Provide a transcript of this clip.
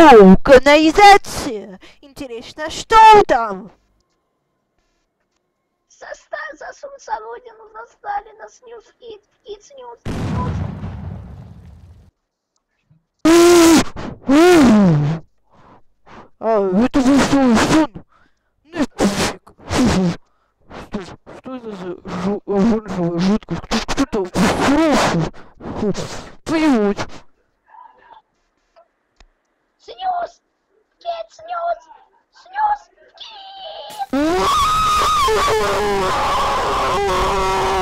О, канализация! Интересно, что там? Засунься родину, за Сталина, снюс, кит, снюс. Это же сон? Ну и пофиг. Что это за оранжевая жидкость? Кто-то взрослый. Плевать. Снюс, кит, снюс, кит.